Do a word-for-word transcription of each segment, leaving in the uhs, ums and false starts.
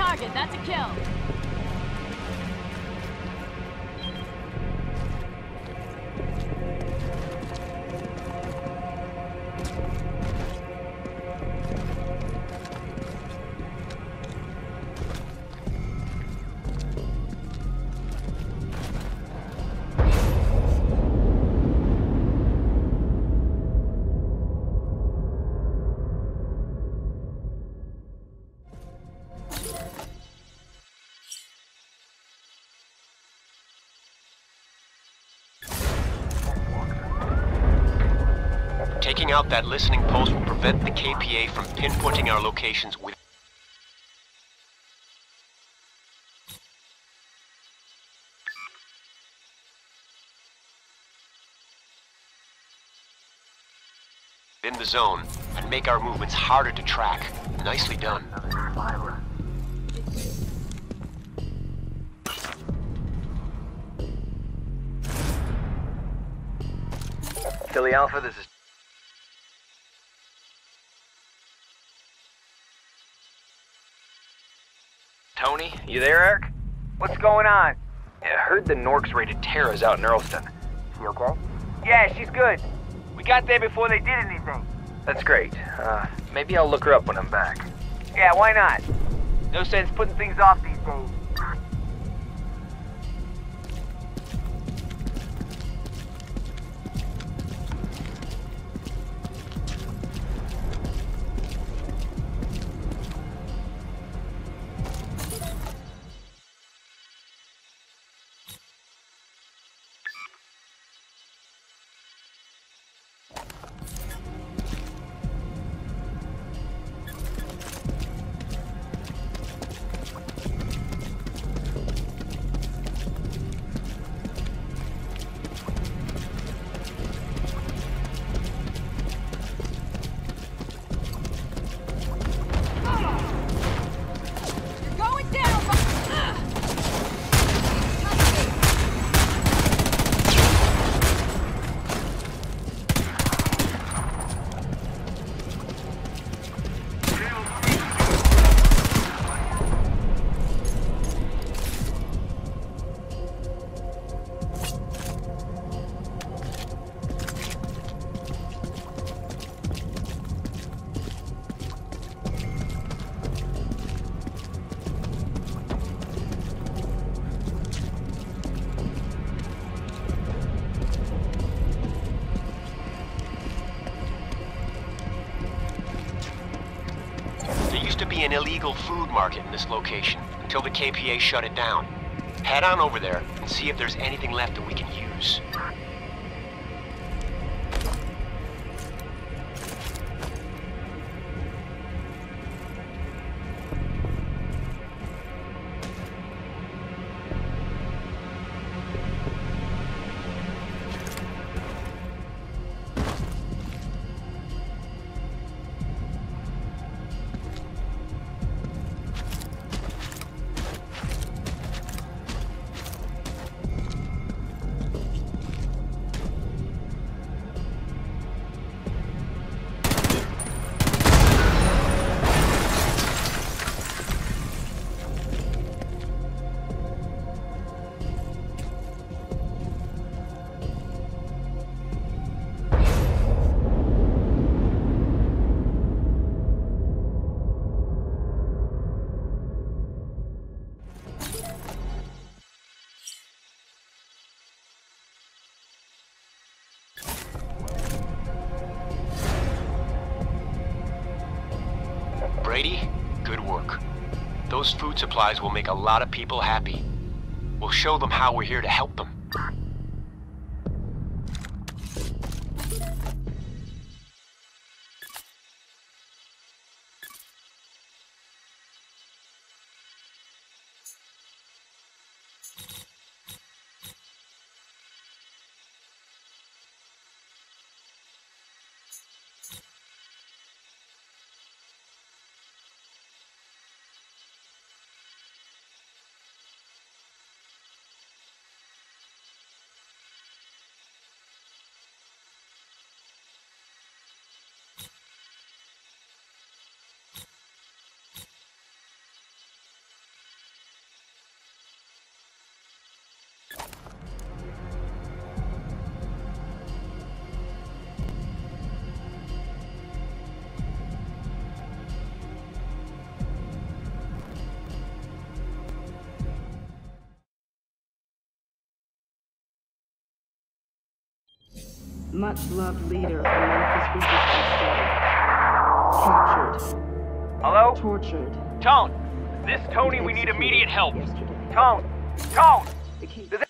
target. That's a kill. Taking out that listening post will prevent the K P A from pinpointing our locations with... in the zone and make our movements harder to track. Nicely done. Philly Alpha, this is... Tony, you there, Eric? What's going on? I heard the Norks raided Terra's out in Earlston. She okay? Yeah, she's good. We got there before they did anything. That's great. Uh, maybe I'll look her up when I'm back. Yeah, why not? No sense putting things off these days. An illegal food market in this location until the K P A shut it down. Head on over there and see if there's anything left that we can use. Brady, good work. Those food supplies will make a lot of people happy. We'll show them how we're here to help them. much-loved leader of the Memphis resistance state. Captured. Hello? Tortured. Tone! This Tony, we need immediate help. Yesterday. Tone! Tone! The king- Does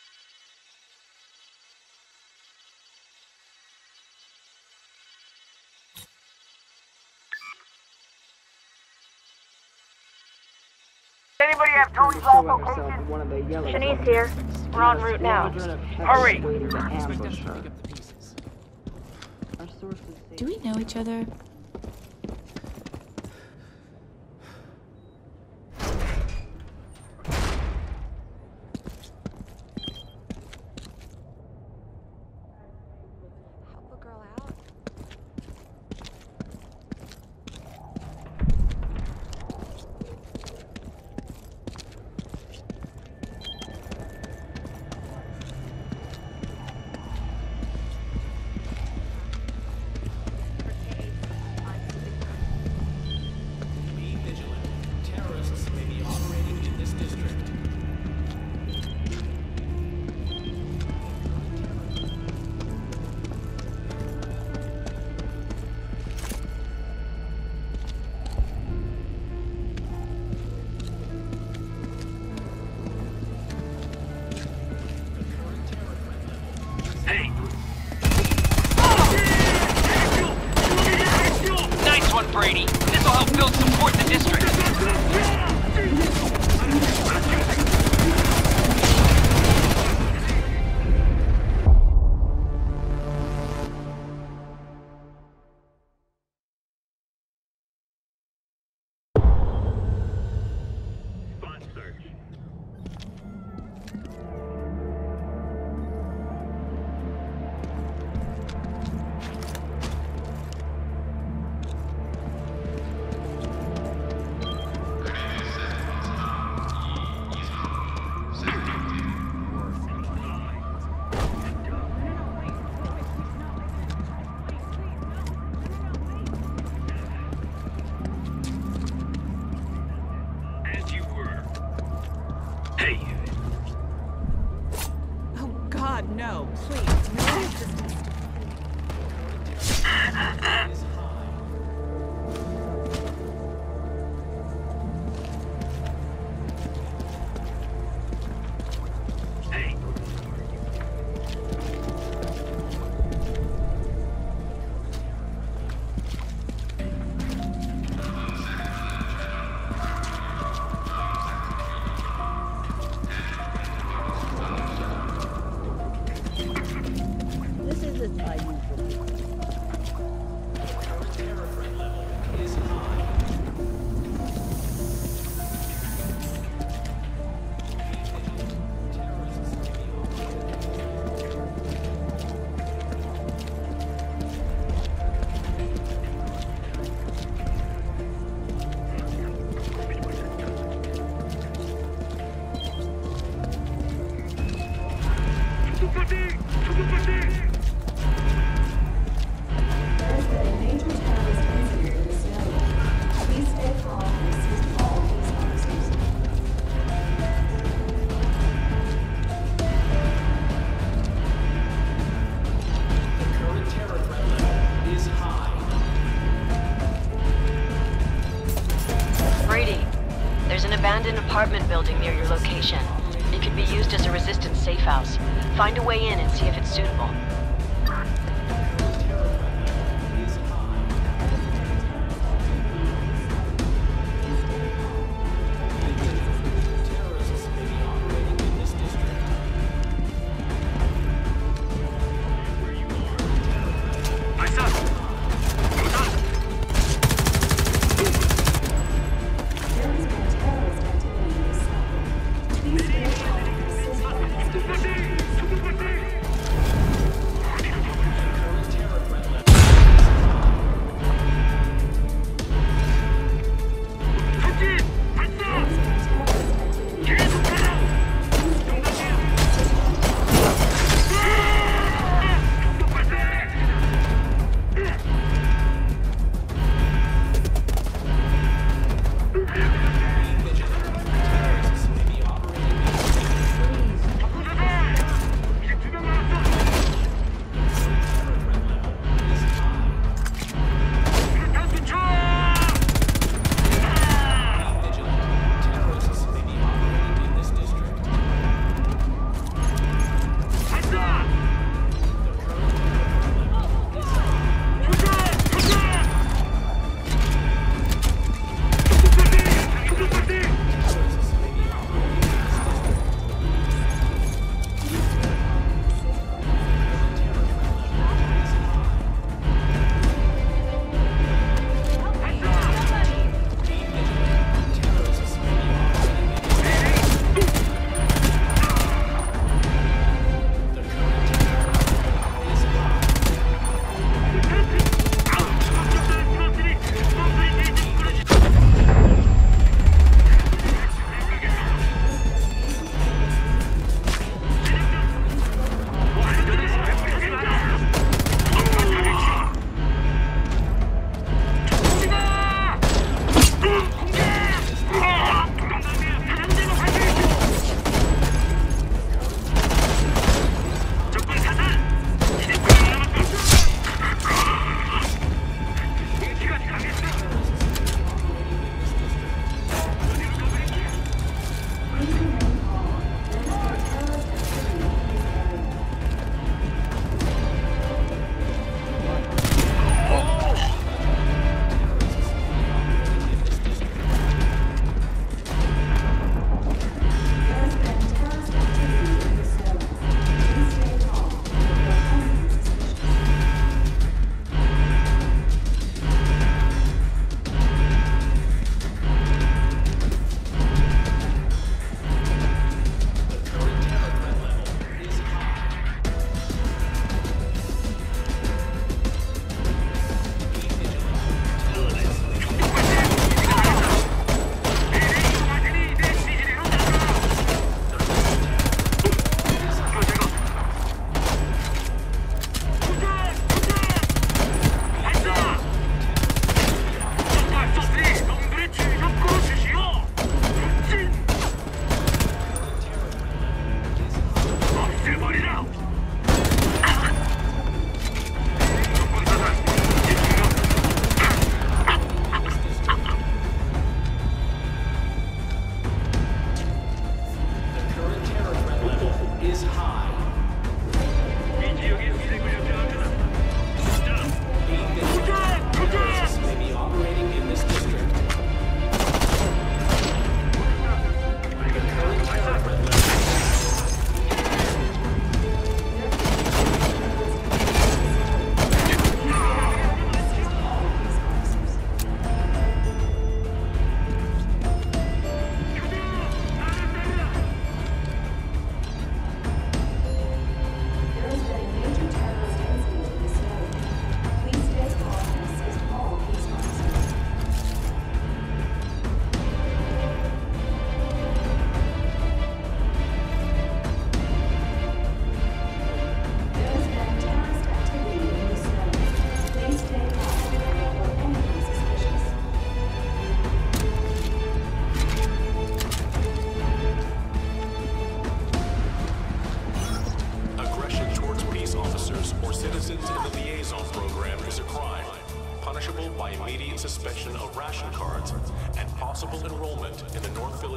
anybody have Tony's showing location? herself in one of the yellow Shanice here. We're en route now. Hurry! Waiting to ambush her. Our sources say Do we know each other? Help a girl out? Be vigilant. Terrorists may be operating in this district. Nice one, Brady. This'll help build support in the district. Oh God, no! Please, no assistance. This isn't my usual. Terror threat level is high. Be vigilant. Terrorists may be operating. The current terror threat level is high. Brady, there's an abandoned apartment building near your location. It could be used as a resistance safe house. Find a way in and see if it's suitable. Terrorists may be operating in this district.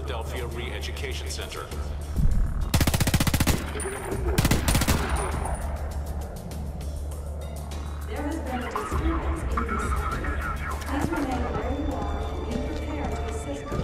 Philadelphia Re-Education Center. There has been a disturbance in this center. Please remain where you are and be prepared to assist